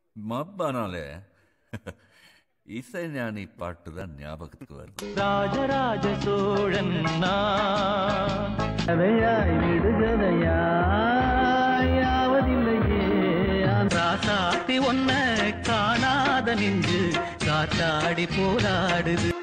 மப்பானாலே இசைஞானி பாட்டு தான் ஞாபகத்துக்கு வருது. ராஜராஜ சோழன் கதையாய் விடுகதையாவதில்லையே ராசாத்தி ஒன்ன காணாத நின்று காத்தாடி போராடுது.